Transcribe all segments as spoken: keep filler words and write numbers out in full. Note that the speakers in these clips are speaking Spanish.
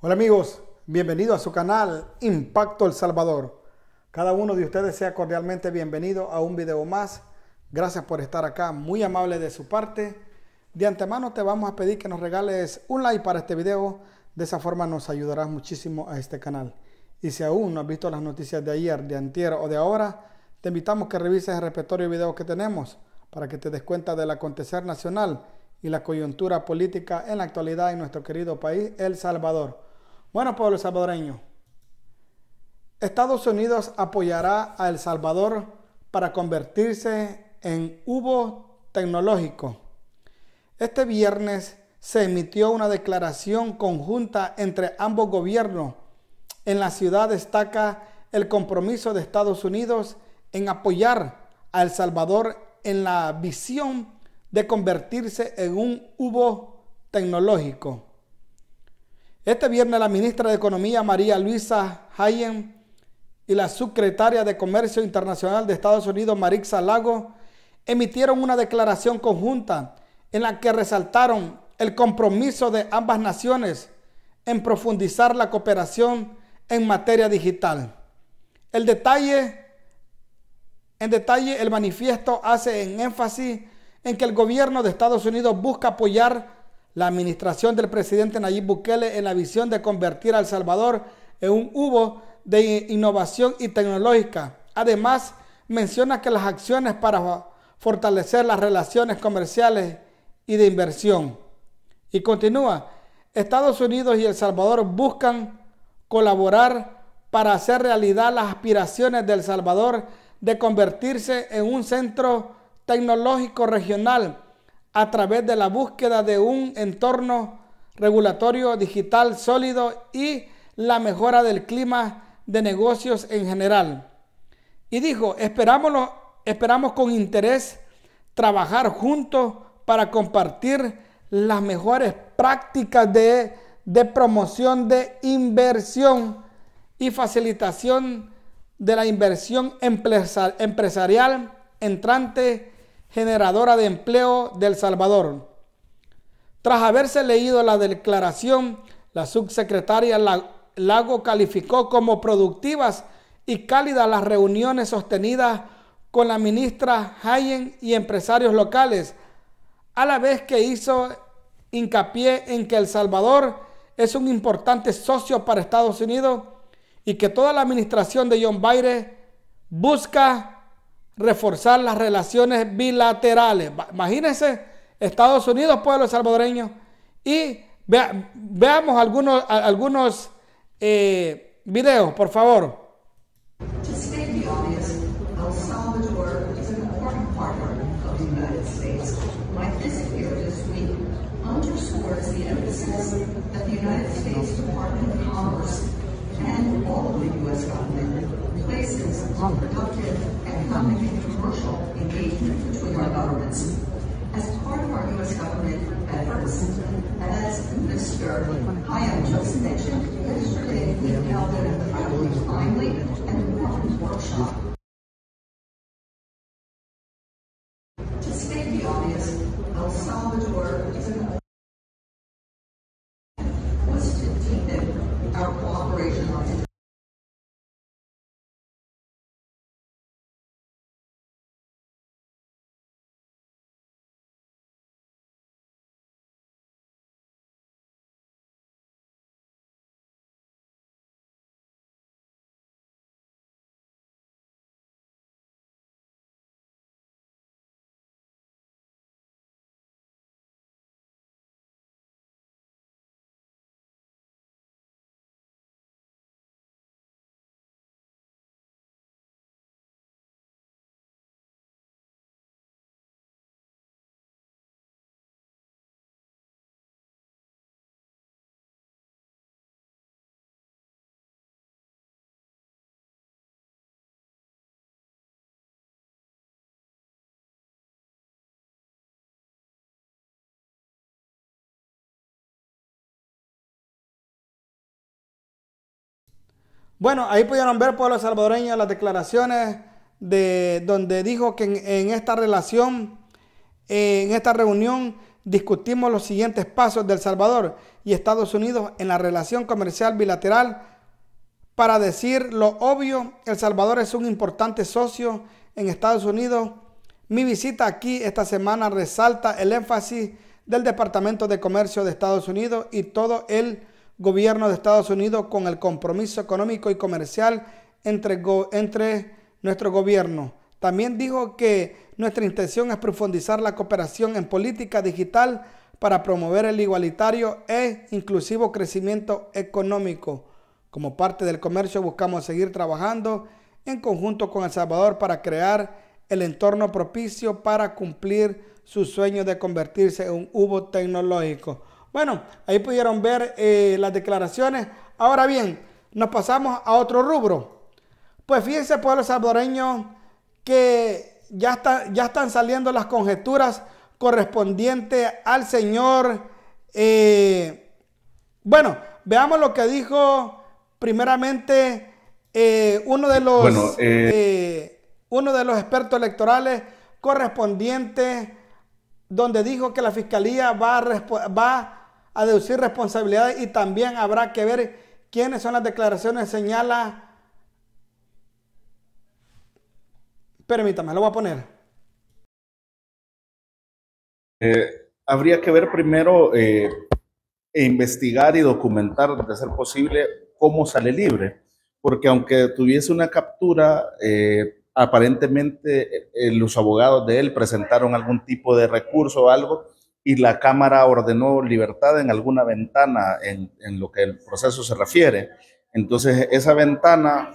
Hola amigos, bienvenidos a su canal Impacto El Salvador. Cada uno de ustedes sea cordialmente bienvenido a un video más. Gracias por estar acá, muy amable de su parte. De antemano te vamos a pedir que nos regales un like para este video. De esa forma nos ayudarás muchísimo a este canal. Y si aún no has visto las noticias de ayer, de antier o de ahora, te invitamos que revises el repertorio de videos que tenemos para que te des cuenta del acontecer nacional y la coyuntura política en la actualidad en nuestro querido país, El Salvador. Bueno, pueblo salvadoreño, Estados Unidos apoyará a El Salvador para convertirse en hubo tecnológico. Este viernes se emitió una declaración conjunta entre ambos gobiernos. En la ciudad destaca el compromiso de Estados Unidos en apoyar a El Salvador en la visión de convertirse en un hubo tecnológico. Este viernes la ministra de Economía María Luisa Hayen y la subsecretaria de Comercio Internacional de Estados Unidos Marixa Lago emitieron una declaración conjunta en la que resaltaron el compromiso de ambas naciones en profundizar la cooperación en materia digital. El detalle, en detalle, el manifiesto hace en énfasis en que el gobierno de Estados Unidos busca apoyar la administración del presidente Nayib Bukele en la visión de convertir a El Salvador en un hubo de innovación y tecnológica. Además, menciona que las acciones para fortalecer las relaciones comerciales y de inversión. Y continúa, Estados Unidos y El Salvador buscan colaborar para hacer realidad las aspiraciones de El Salvador de convertirse en un centro tecnológico regional a través de la búsqueda de un entorno regulatorio digital sólido y la mejora del clima de negocios en general. Y dijo, esperamos, esperamos con interés trabajar juntos para compartir las mejores prácticas de, de promoción de inversión y facilitación de la inversión empresarial entrante generadora de empleo de El Salvador. Tras haberse leído la declaración, la subsecretaria Lago calificó como productivas y cálidas las reuniones sostenidas con la ministra Hayen y empresarios locales, a la vez que hizo hincapié en que El Salvador es un importante socio para Estados Unidos y que toda la administración de John Biden busca reforzar las relaciones bilaterales. Imagínense, Estados Unidos, pueblo salvadoreño. Y vea, veamos algunos, algunos eh, videos, por favor. To state the obvious, El Salvador is an important partner of the United States. My visit here this week underscores the emphasis that the United States Department of Commerce and all of the U S government places on productive economic and commercial engagement between our governments. As part of our U S government efforts, as Mister Hayen just mentioned, yesterday we held an incredibly timely and important workshop. To state the obvious, El Salvador is an was to deepen our cooperation on Bueno, ahí pudieron ver, pueblo salvadoreño, las declaraciones de donde dijo que en, en esta relación, eh, en esta reunión, discutimos los siguientes pasos de El Salvador y Estados Unidos en la relación comercial bilateral. Para decir lo obvio, El Salvador es un importante socio en Estados Unidos. Mi visita aquí esta semana resalta el énfasis del Departamento de Comercio de Estados Unidos y todo el gobierno de Estados Unidos con el compromiso económico y comercial entre, go entre nuestro gobierno. También dijo que nuestra intención es profundizar la cooperación en política digital para promover el igualitario e inclusivo crecimiento económico. Como parte del comercio buscamos seguir trabajando en conjunto con El Salvador para crear el entorno propicio para cumplir su sueño de convertirse en un hub tecnológico. Bueno, ahí pudieron ver eh, las declaraciones. Ahora bien, nos pasamos a otro rubro. Pues fíjense, pueblo salvadoreño, que ya, está, ya están saliendo las conjeturas correspondientes al señor. Eh, bueno, veamos lo que dijo primeramente eh, uno de los bueno, eh... Eh, uno de los expertos electorales correspondientes, donde dijo que la fiscalía va a, va a deducir responsabilidades y también habrá que ver quiénes son las declaraciones. Señala, permítame, lo voy a poner. Eh, habría que ver primero eh, e investigar y documentar, de ser posible, cómo sale libre, porque aunque tuviese una captura, eh, aparentemente eh, los abogados de él presentaron algún tipo de recurso o algo y la Cámara ordenó libertad en alguna ventana en, en lo que el proceso se refiere. Entonces esa ventana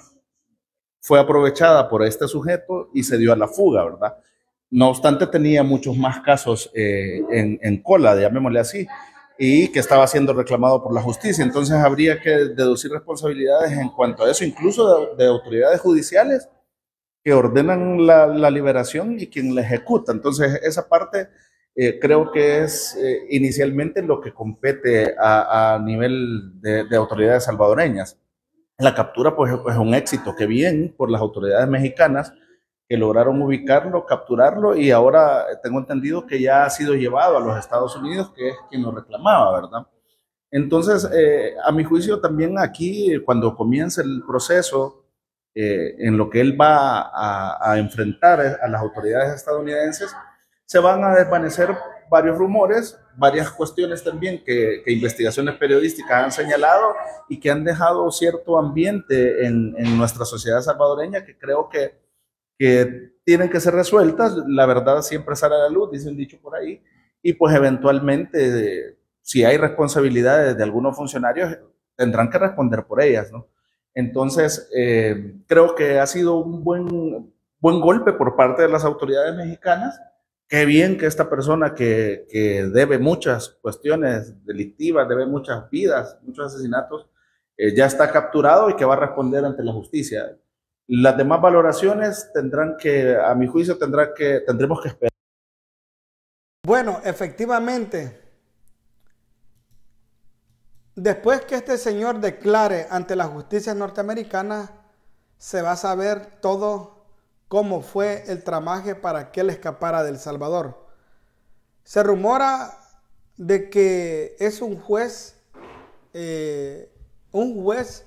fue aprovechada por este sujeto y se dio a la fuga, ¿verdad? No obstante, tenía muchos más casos eh, en, en cola, llamémosle así, y que estaba siendo reclamado por la justicia. Entonces habría que deducir responsabilidades en cuanto a eso, incluso de, de autoridades judiciales que ordenan la, la liberación y quien la ejecuta. Entonces esa parte eh, creo que es eh, inicialmente lo que compete a, a nivel de, de autoridades salvadoreñas. La captura pues es un éxito, que bien por las autoridades mexicanas que lograron ubicarlo, capturarlo, y ahora tengo entendido que ya ha sido llevado a los Estados Unidos, que es quien lo reclamaba, ¿verdad? Entonces, eh, a mi juicio también aquí, cuando comience el proceso, eh, en lo que él va a, a enfrentar a las autoridades estadounidenses, se van a desvanecer varios rumores, varias cuestiones también que, que investigaciones periodísticas han señalado y que han dejado cierto ambiente en, en nuestra sociedad salvadoreña que creo que que tienen que ser resueltas. La verdad siempre sale a la luz, dice un dicho por ahí, y pues eventualmente, si hay responsabilidades de algunos funcionarios, tendrán que responder por ellas, ¿no? Entonces, eh, creo que ha sido un buen, buen golpe por parte de las autoridades mexicanas. Qué bien que esta persona que, que debe muchas cuestiones delictivas, debe muchas vidas, muchos asesinatos, eh, ya está capturado y que va a responder ante la justicia. Las demás valoraciones tendrán que, a mi juicio, tendrá que, tendremos que esperar. Bueno, efectivamente, después que este señor declare ante la justicia norteamericana, se va a saber todo cómo fue el tramaje para que él escapara de El Salvador. Se rumora de que es un juez, eh, un juez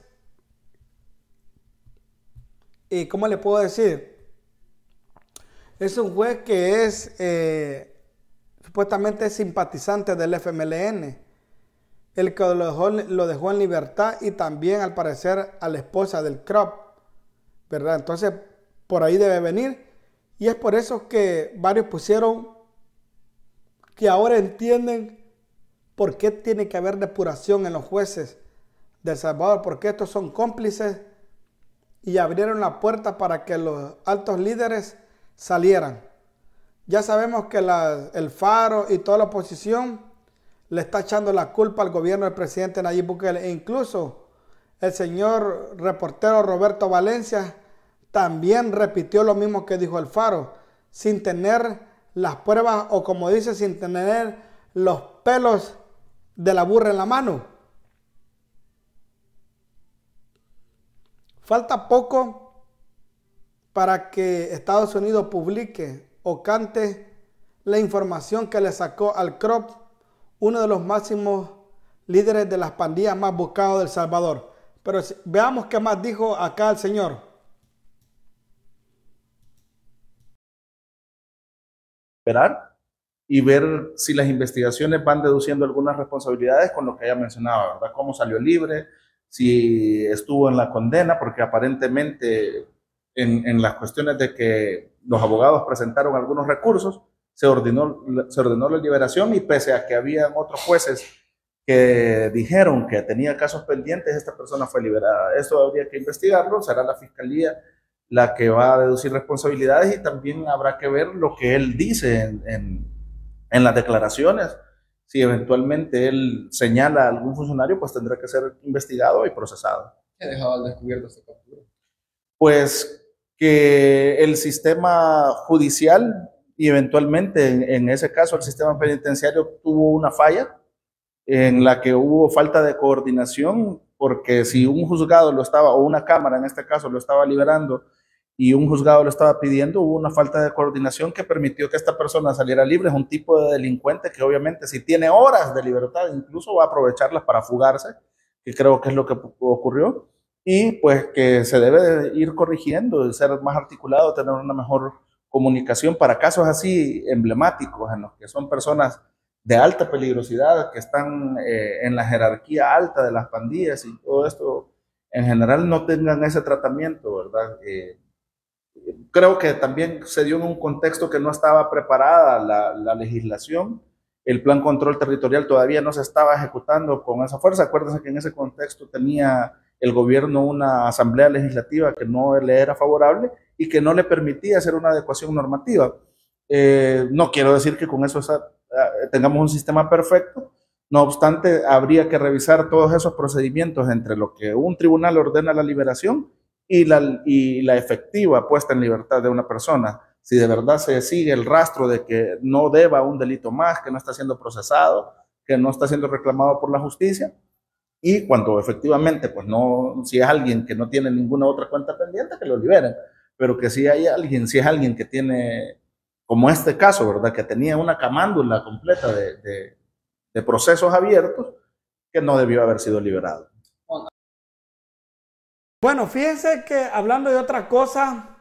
¿Y cómo le puedo decir? Es un juez que es eh, supuestamente simpatizante del F M L N, el que lo dejó, lo dejó en libertad, y también al parecer a la esposa del C R O P, ¿verdad? Entonces por ahí debe venir, y es por eso que varios pusieron que ahora entienden por qué tiene que haber depuración en los jueces de El Salvador, porque estos son cómplices y abrieron la puerta para que los altos líderes salieran. Ya sabemos que la, el Faro y toda la oposición le está echando la culpa al gobierno del presidente Nayib Bukele, e incluso el señor reportero Roberto Valencia también repitió lo mismo que dijo el Faro, sin tener las pruebas, o como dice, sin tener los pelos de la burra en la mano. Falta poco para que Estados Unidos publique o cante la información que le sacó al C R O P, uno de los máximos líderes de las pandillas más buscados de El Salvador. Pero si, veamos qué más dijo acá el señor. Esperar y ver si las investigaciones van deduciendo algunas responsabilidades con lo que ella mencionaba, ¿verdad? Cómo salió libre, si estuvo en la condena, porque aparentemente en, en las cuestiones de que los abogados presentaron algunos recursos, se ordenó, se ordenó la liberación, y pese a que habían otros jueces que dijeron que tenía casos pendientes, esta persona fue liberada. Esto habría que investigarlo, será la fiscalía la que va a deducir responsabilidades, y también habrá que ver lo que él dice en, en, en las declaraciones. Si eventualmente él señala a algún funcionario, pues tendrá que ser investigado y procesado. ¿Qué ha dejado al descubierto esta captura? Pues que el sistema judicial y eventualmente en, en ese caso el sistema penitenciario tuvo una falla en la que hubo falta de coordinación, porque si un juzgado lo estaba, o una cámara en este caso, lo estaba liberando y un juzgado lo estaba pidiendo, hubo una falta de coordinación que permitió que esta persona saliera libre. Es un tipo de delincuente que obviamente si tiene horas de libertad, incluso va a aprovecharlas para fugarse, que creo que es lo que ocurrió, y pues que se debe de ir corrigiendo, ser más articulado, tener una mejor comunicación para casos así emblemáticos en los que son personas de alta peligrosidad, que están eh, en la jerarquía alta de las pandillas y todo esto, en general no tengan ese tratamiento, ¿verdad? Eh, creo que también se dio en un contexto que no estaba preparada la, la legislación. El plan control territorial todavía no se estaba ejecutando con esa fuerza. Acuérdense que en ese contexto tenía el gobierno una asamblea legislativa que no le era favorable y que no le permitía hacer una adecuación normativa. Eh, no quiero decir que con eso esa, tengamos un sistema perfecto, no obstante, habría que revisar todos esos procedimientos entre lo que un tribunal ordena la liberación y la, y la efectiva puesta en libertad de una persona. Si de verdad se sigue el rastro de que no deba un delito más, que no está siendo procesado, que no está siendo reclamado por la justicia, y cuando efectivamente, pues no, si es alguien que no tiene ninguna otra cuenta pendiente, que lo liberen, pero que si hay alguien, si es alguien que tiene, como este caso, ¿verdad? Que tenía una camándula completa de, de, de procesos abiertos, que no debió haber sido liberado. Bueno, fíjense que hablando de otra cosa,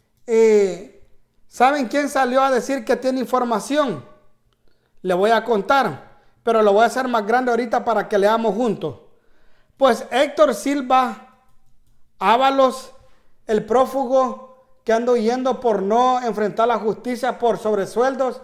eh, ¿saben quién salió a decir que tiene información? Le voy a contar, pero lo voy a hacer más grande ahorita para que leamos juntos. Pues Héctor Silva Ábalos, el prófugo que anda huyendo por no enfrentar la justicia por sobresueldos,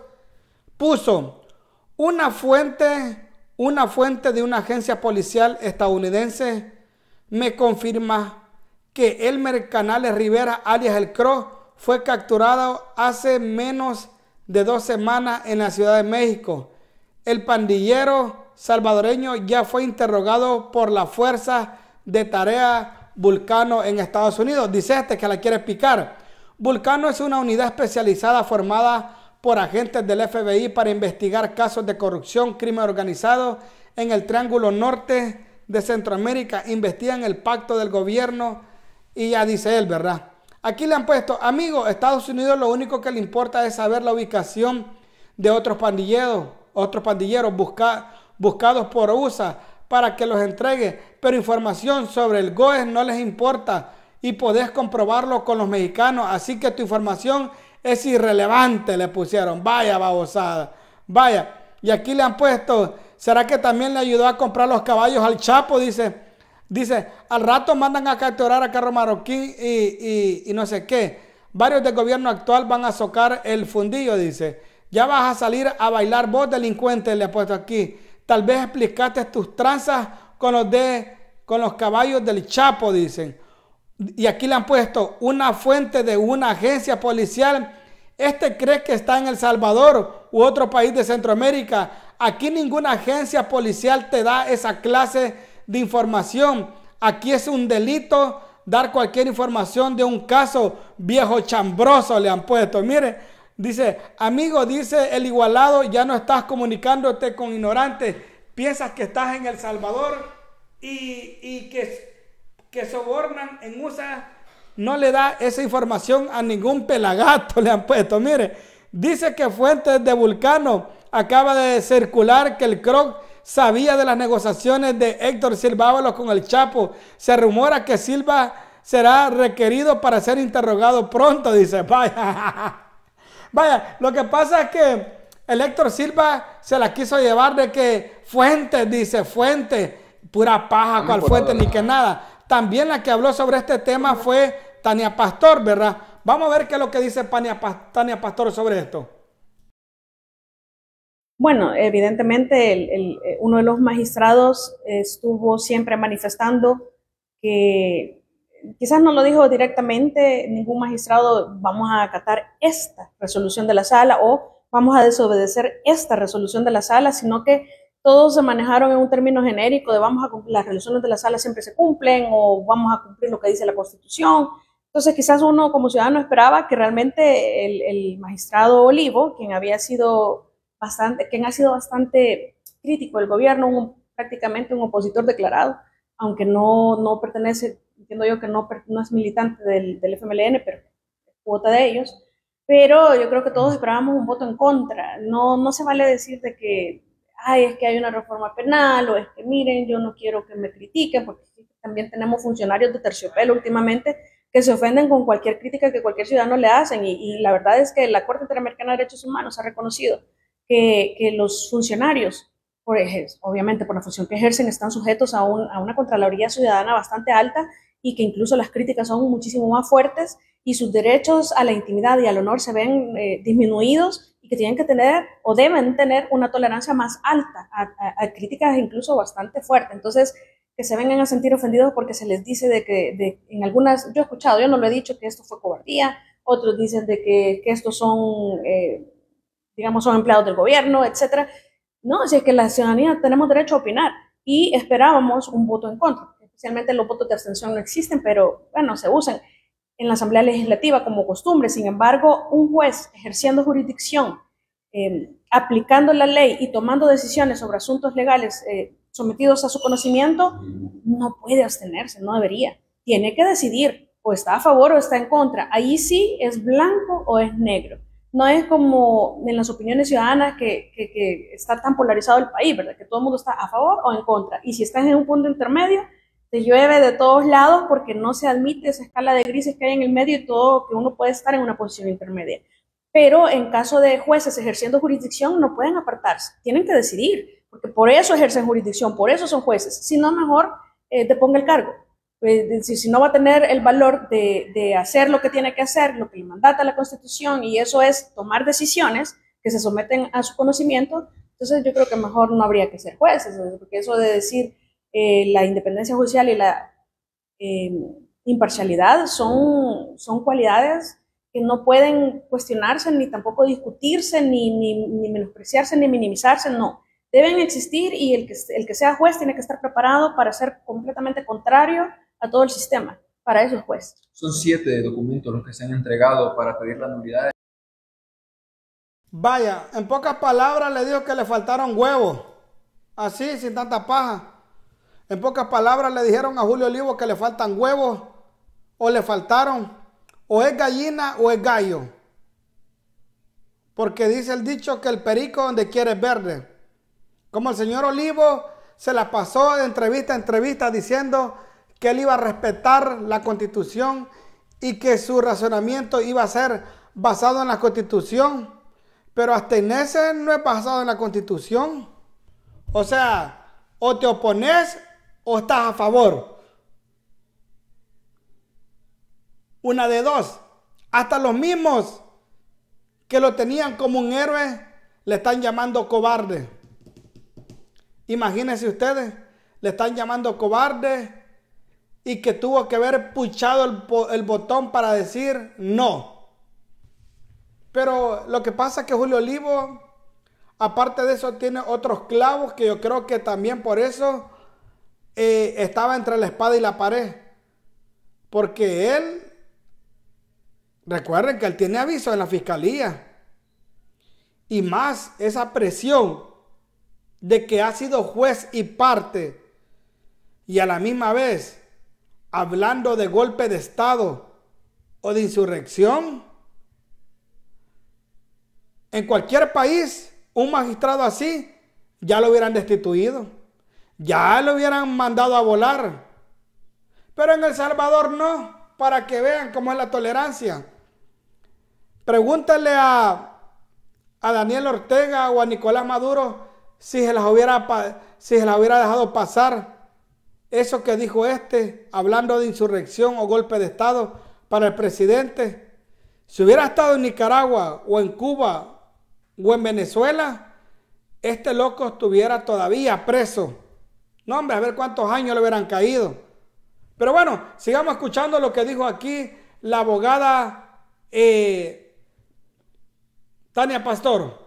puso una fuente, una fuente de una agencia policial estadounidense me confirma que Elmer Canales Rivera, alias El Cro, fue capturado hace menos de dos semanas en la Ciudad de México. El pandillero salvadoreño ya fue interrogado por la Fuerza de Tarea Vulcano en Estados Unidos. Dice este que la quiere explicar. Vulcano es una unidad especializada formada por agentes del F B I para investigar casos de corrupción, crimen organizado en el Triángulo Norte de Centroamérica. Investigan el pacto del gobierno y ya dice él, ¿verdad? Aquí le han puesto, amigo, Estados Unidos lo único que le importa es saber la ubicación de otros pandilleros, otros pandilleros busca, buscados por U S A para que los entregue, pero información sobre el G O E no les importa y podés comprobarlo con los mexicanos, así que tu información es irrelevante, le pusieron. Vaya babosada, vaya. Y aquí le han puesto, ¿será que también le ayudó a comprar los caballos al Chapo? Dice, dice, al rato mandan a capturar a Carlos Marroquín y, y, y no sé qué. Varios del gobierno actual van a socar el fundillo, dice. Ya vas a salir a bailar vos, delincuente, le he puesto aquí. Tal vez explicaste tus tranzas con los, de, con los caballos del Chapo, dicen. Y aquí le han puesto una fuente de una agencia policial. Este cree que está en El Salvador u otro país de Centroamérica. Aquí ninguna agencia policial te da esa clase de información. Aquí es un delito dar cualquier información de un caso viejo chambroso, le han puesto. Mire, dice, amigo, dice el igualado, ya no estás comunicándote con ignorantes. Piensas que estás en El Salvador y, y que, que sobornan en U S A. No le da esa información a ningún pelagato, le han puesto. Mire, Dice que fuentes de Vulcano acaba de circular que el C R O C sabía de las negociaciones de Héctor Silva Ábalos con el Chapo. Se rumora que Silva será requerido para ser interrogado pronto, dice. Vaya, vaya, lo que pasa es que el Héctor Silva se la quiso llevar de que Fuentes, dice, Fuentes, pura paja, cual Fuentes, ni que nada. También la que habló sobre este tema fue Tania Pastor, ¿verdad? Vamos a ver qué es lo que dice Tania Pastor sobre esto. Bueno, evidentemente el, el, uno de los magistrados estuvo siempre manifestando que, quizás no lo dijo directamente, ningún magistrado vamos a acatar esta resolución de la sala o vamos a desobedecer esta resolución de la sala, sino que todos se manejaron en un término genérico de vamos a cumplir, las resoluciones de la sala siempre se cumplen o vamos a cumplir lo que dice la Constitución. Entonces quizás uno como ciudadano esperaba que realmente el, el magistrado Olivo, quien había sido bastante, quien ha sido bastante crítico del gobierno, un, prácticamente un opositor declarado, aunque no, no pertenece, entiendo yo que no, no es militante del, del F M L N, pero cuota de ellos, pero yo creo que todos esperábamos un voto en contra. No, no se vale decir de que ay, es que hay una reforma penal, o es que miren, yo no quiero que me critiquen, porque también tenemos funcionarios de terciopelo últimamente que se ofenden con cualquier crítica que cualquier ciudadano le hacen, y, y la verdad es que la Corte Interamericana de Derechos Humanos ha reconocido que, que los funcionarios, por ejemplo, obviamente por la función que ejercen, están sujetos a, un, a una Contraloría Ciudadana bastante alta, y que incluso las críticas son muchísimo más fuertes, y sus derechos a la intimidad y al honor se ven eh, disminuidos, y que tienen que tener o deben tener una tolerancia más alta a, a, a críticas incluso bastante fuertes. Entonces, que se vengan a sentir ofendidos porque se les dice de que de, en algunas, yo he escuchado, yo no lo he dicho, que esto fue cobardía, otros dicen de que, que estos son, eh, digamos, son empleados del gobierno, etcétera. No, si es que la ciudadanía tenemos derecho a opinar, y esperábamos un voto en contra. Especialmente los votos de abstención no existen, pero bueno, se usan en la Asamblea Legislativa como costumbre. Sin embargo, un juez ejerciendo jurisdicción, eh, aplicando la ley y tomando decisiones sobre asuntos legales eh, sometidos a su conocimiento, no puede abstenerse, no debería. Tiene que decidir, o está a favor o está en contra. Ahí sí es blanco o es negro. No es como en las opiniones ciudadanas que, que, que está tan polarizado el país, ¿verdad? Que todo el mundo está a favor o en contra. Y si estás en un punto intermedio, te llueve de todos lados porque no se admite esa escala de grises que hay en el medio y todo, que uno puede estar en una posición intermedia. Pero en caso de jueces ejerciendo jurisdicción no pueden apartarse, tienen que decidir, porque por eso ejercen jurisdicción, por eso son jueces. Si no, mejor eh, te ponga el cargo. Pues, si, si no va a tener el valor de, de hacer lo que tiene que hacer, lo que le mandata la Constitución, y eso es tomar decisiones que se someten a su conocimiento, entonces yo creo que mejor no habría que ser jueces, porque eso de decir Eh, la independencia judicial y la eh, imparcialidad son, son cualidades que no pueden cuestionarse, ni tampoco discutirse, ni, ni, ni menospreciarse, ni minimizarse, no. Deben existir, y el que, el que sea juez tiene que estar preparado para ser completamente contrario a todo el sistema. Para eso es juez. Son siete documentos los que se han entregado para pedir la nulidad. Vaya, en pocas palabras le dijo que le faltaron huevos, así, sin tanta paja. En pocas palabras le dijeron a Julio Olivo que le faltan huevos, o le faltaron, o es gallina o es gallo. Porque dice el dicho que el perico donde quiere es verde. Como el señor Olivo se la pasó de entrevista a entrevista diciendo que él iba a respetar la Constitución y que su razonamiento iba a ser basado en la Constitución. Pero hasta Inés no es basado en la Constitución. O sea, o te opones o estás a favor. Una de dos. Hasta los mismos que lo tenían como un héroe le están llamando cobarde. Imagínense ustedes, le están llamando cobarde, y que tuvo que haber puchado el, el botón para decir no. Pero lo que pasa es que Julio Olivo, aparte de eso, tiene otros clavos que yo creo que también por eso eh, estaba entre la espada y la pared. Porque él, recuerden que él tiene aviso en la fiscalía. Y más esa presión de que ha sido juez y parte, y a la misma vez hablando de golpe de Estado o de insurrección. En cualquier país, un magistrado así ya lo hubieran destituido, ya lo hubieran mandado a volar. Pero en El Salvador no, para que vean cómo es la tolerancia. Pregúntale a, a Daniel Ortega o a Nicolás Maduro si se las hubiera, si se las hubiera dejado pasar eso que dijo este, hablando de insurrección o golpe de Estado para el presidente. Si hubiera estado en Nicaragua o en Cuba o en Venezuela, este loco estuviera todavía preso. No, hombre, a ver cuántos años le hubieran caído. Pero bueno, sigamos escuchando lo que dijo aquí la abogada eh, Tania Pastor.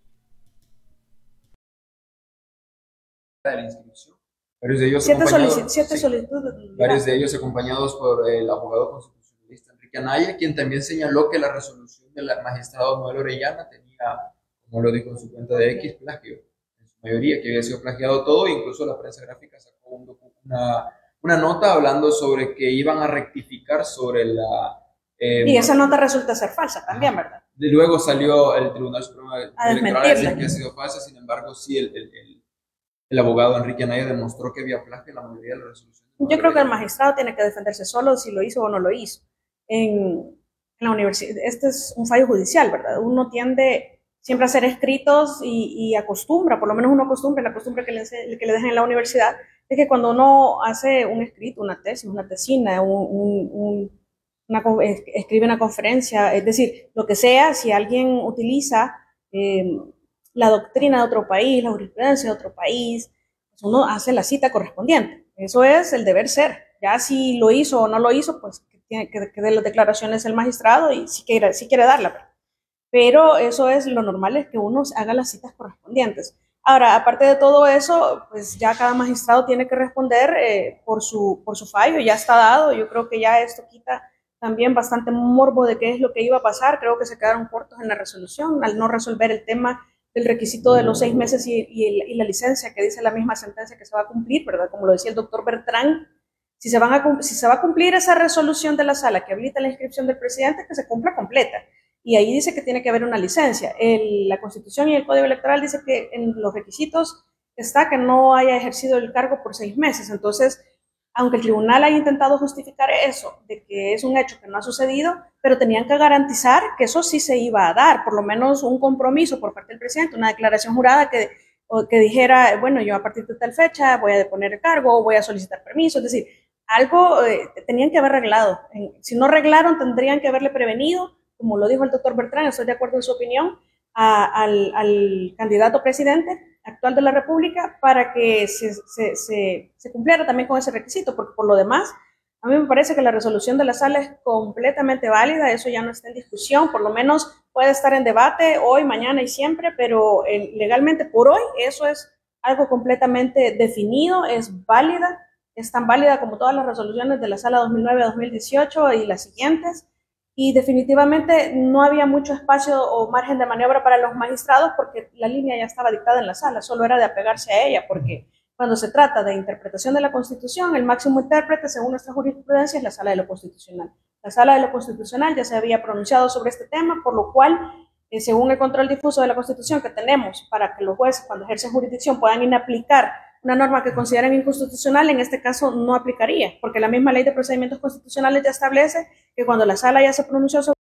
De la inscripción. Varios de ellos Siete, acompañados, solici siete sí, solicitudes. varios de ellos acompañados por el abogado constitucionalista Enrique Anaya, quien también señaló que la resolución del magistrado Noel Orellana tenía, como lo dijo en su cuenta de X, plagio, en su mayoría, que había sido plagiado todo. Incluso la prensa gráfica sacó un una, una nota hablando sobre que iban a rectificar sobre la... Eh, y esa nota resulta ser falsa también, ¿verdad? De luego salió el Tribunal Supremo Electoral a decir que ha sido falsa. Sin embargo, sí, el, el, el, el abogado Enrique Anaya demostró que había plagio en la mayoría de las resoluciones. Yo creo que el magistrado tiene que defenderse solo si lo hizo o no lo hizo. En, en la universidad, este es un fallo judicial, ¿verdad? Uno tiende siempre a hacer escritos y, y acostumbra, por lo menos uno acostumbra, la costumbre que le, que le dejan en la universidad, es que cuando uno hace un escrito, una tesis, una tesina, un, un, un, una, escribe una conferencia, es decir, lo que sea, si alguien utiliza eh, la doctrina de otro país, la jurisprudencia de otro país, pues uno hace la cita correspondiente. Eso es el deber ser. Ya si lo hizo o no lo hizo, pues que, tiene, que, que dé las declaraciones el magistrado y si quiere, si quiere darla. Pero eso es lo normal, es que uno haga las citas correspondientes. Ahora, aparte de todo eso, pues ya cada magistrado tiene que responder eh, por, su, por su fallo, ya está dado. Yo creo que ya esto quita también bastante morbo de qué es lo que iba a pasar. Creo que se quedaron cortos en la resolución al no resolver el tema del requisito de los seis meses y, y, y la licencia, que dice la misma sentencia que se va a cumplir, ¿verdad? Como lo decía el doctor Bertrán, si se, van a, si se va a cumplir esa resolución de la sala que habilita la inscripción del presidente, que se cumpla completa. Y ahí dice que tiene que haber una licencia. El, la Constitución y el Código Electoral dice que en los requisitos está que no haya ejercido el cargo por seis meses. Entonces, aunque el tribunal haya intentado justificar eso, de que es un hecho que no ha sucedido, pero tenían que garantizar que eso sí se iba a dar, por lo menos un compromiso por parte del presidente, una declaración jurada que, que dijera, bueno, yo a partir de tal fecha voy a deponer el cargo, voy a solicitar permiso, es decir, algo eh, tenían que haber arreglado. Si no arreglaron, tendrían que haberle prevenido, como lo dijo el doctor Bertrán, estoy de acuerdo en su opinión, a, al, al candidato presidente actual de la República para que se, se, se, se cumpliera también con ese requisito, porque por lo demás, a mí me parece que la resolución de la sala es completamente válida, eso ya no está en discusión, por lo menos puede estar en debate hoy, mañana y siempre, pero eh, legalmente por hoy eso es algo completamente definido, es válida, es tan válida como todas las resoluciones de la sala dos mil nueve a dos mil dieciocho y las siguientes. Y definitivamente no había mucho espacio o margen de maniobra para los magistrados porque la línea ya estaba dictada en la sala, solo era de apegarse a ella, porque cuando se trata de interpretación de la Constitución, el máximo intérprete, según nuestra jurisprudencia, es la Sala de lo Constitucional. La Sala de lo Constitucional ya se había pronunciado sobre este tema, por lo cual, eh, según el control difuso de la Constitución que tenemos para que los jueces, cuando ejercen jurisdicción, puedan inaplicar una norma que consideren inconstitucional, en este caso no aplicaría, porque la misma ley de procedimientos constitucionales ya establece que cuando la sala ya se pronunció sobre...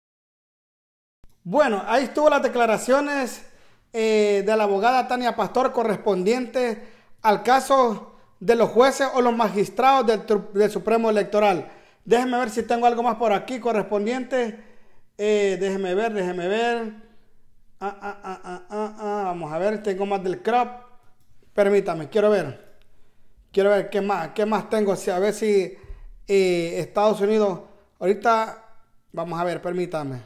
Bueno, ahí estuvo las declaraciones eh, de la abogada Tania Pastor correspondiente al caso de los jueces o los magistrados del, del Supremo Electoral. Déjenme ver si tengo algo más por aquí correspondiente. Eh, déjenme ver, déjenme ver. Ah, ah, ah, ah, ah, ah. Vamos a ver, tengo más del C R O P. Permítame, quiero ver. Quiero ver qué más, qué más tengo. A ver si eh, Estados Unidos... Ahorita, vamos a ver, permítame.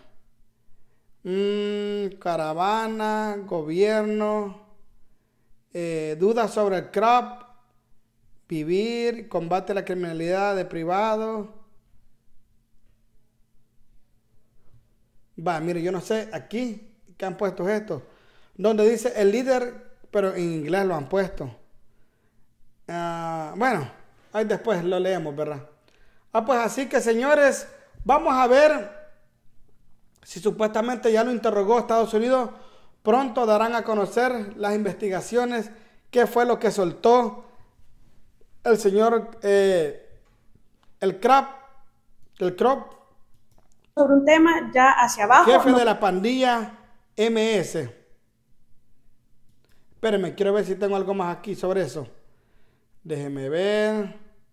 Mm, caravana, gobierno, eh, dudas sobre el C R O P, vivir, combate a la criminalidad de privado. Va, mire, yo no sé, aquí, ¿qué han puesto esto? Donde dice el líder... pero en inglés lo han puesto. Uh, bueno, ahí después lo leemos, ¿verdad? Ah, pues así que, señores, vamos a ver si supuestamente ya lo interrogó Estados Unidos pronto darán a conocer las investigaciones, qué fue lo que soltó el señor, eh, el Crop, el Crop, sobre un tema ya hacia abajo. jefe no. de la pandilla M S. Espérenme, quiero ver si tengo algo más aquí sobre eso. Déjeme ver.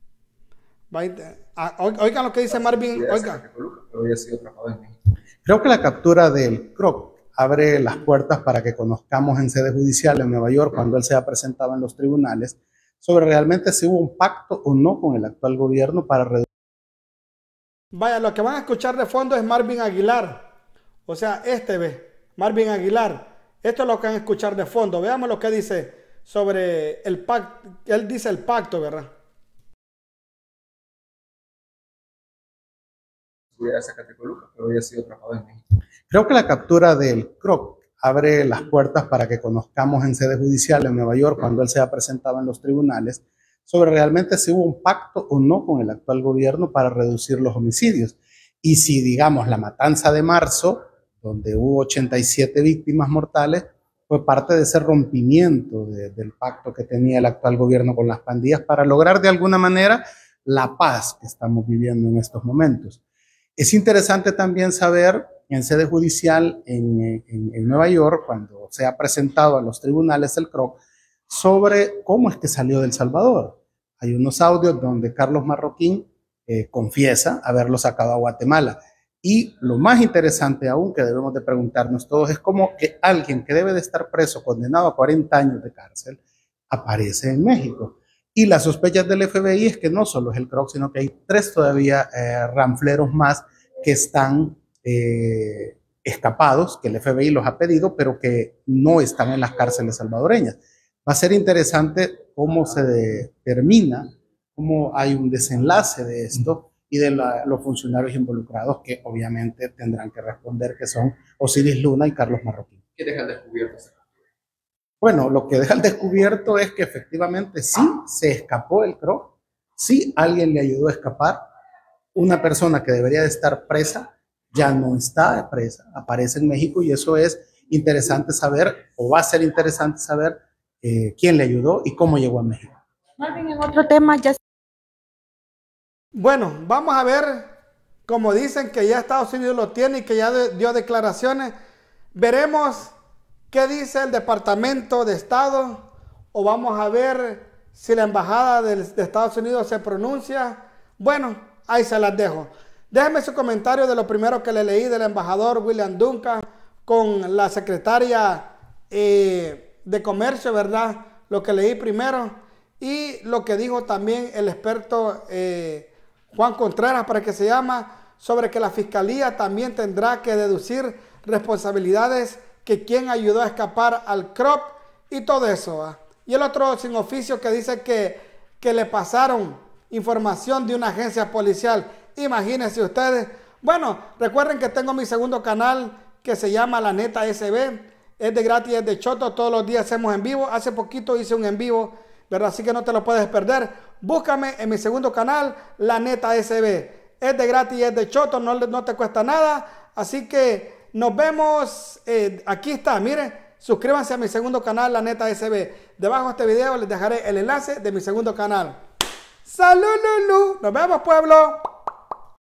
Oigan lo que dice Marvin. Oigan. Creo que la captura del Crop abre las puertas para que conozcamos en sede judicial en Nueva York, cuando él se ha presentado en los tribunales, sobre realmente si hubo un pacto o no con el actual gobierno para reducir. Vaya, lo que van a escuchar de fondo es Marvin Aguilar. O sea, este ve, Marvin Aguilar. Esto es lo que van a escuchar de fondo. Veamos lo que dice sobre el pacto. Él dice el pacto, ¿verdad? Creo que la captura del Crop abre las puertas para que conozcamos en sede judicial en Nueva York, cuando él se ha presentado en los tribunales, sobre realmente si hubo un pacto o no con el actual gobierno para reducir los homicidios. Y si, digamos, la matanza de marzo, donde hubo ochenta y siete víctimas mortales, fue parte de ese rompimiento de, del pacto que tenía el actual gobierno con las pandillas para lograr de alguna manera la paz que estamos viviendo en estos momentos. Es interesante también saber en sede judicial en, en, en Nueva York, cuando se ha presentado a los tribunales el Crop, sobre cómo es que salió de El Salvador. Hay unos audios donde Carlos Marroquín eh, confiesa haberlo sacado a Guatemala. Y lo más interesante aún que debemos de preguntarnos todos es cómo que alguien que debe de estar preso, condenado a cuarenta años de cárcel, aparece en México. Y las sospechas del F B I es que no solo es el Crop, sino que hay tres todavía eh, ranfleros más que están eh, escapados, que el F B I los ha pedido, pero que no están en las cárceles salvadoreñas. Va a ser interesante cómo se determina, cómo hay un desenlace de esto y de la, los funcionarios involucrados, que obviamente tendrán que responder, que son Osiris Luna y Carlos Marroquín. ¿Qué deja al descubierto? Bueno, lo que deja al descubierto es que efectivamente sí se escapó el Crop, sí alguien le ayudó a escapar. Una persona que debería de estar presa ya no está presa, aparece en México, y eso es interesante saber, o va a ser interesante saber eh, quién le ayudó y cómo llegó a México. Marvin, en otro tema ya. Bueno, vamos a ver, como dicen que ya Estados Unidos lo tiene y que ya de, dio declaraciones, veremos qué dice el Departamento de Estado, o vamos a ver si la Embajada de, de Estados Unidos se pronuncia. Bueno, ahí se las dejo. Déjenme su comentario de lo primero que le leí del embajador William Duncan con la secretaria eh, de Comercio, ¿verdad? Lo que leí primero, y lo que dijo también el experto eh, Juan Contreras, para que se llama, sobre que la Fiscalía también tendrá que deducir responsabilidades, que quien ayudó a escapar al Crop y todo eso, ¿eh? Y el otro sin oficio que dice que, que le pasaron información de una agencia policial. Imagínense ustedes. Bueno, recuerden que tengo mi segundo canal que se llama La Neta S B. Es de gratis, es de choto. Todos los días hacemos en vivo. Hace poquito hice un en vivo, ¿verdad? Así que no te lo puedes perder. Búscame en mi segundo canal, La Neta S B. Es de gratis, es de choto. No, no te cuesta nada. Así que nos vemos. Eh, aquí está, miren. Suscríbanse a mi segundo canal, La Neta S B. Debajo de este video les dejaré el enlace de mi segundo canal. ¡Salud, Lulu! ¡Nos vemos, pueblo!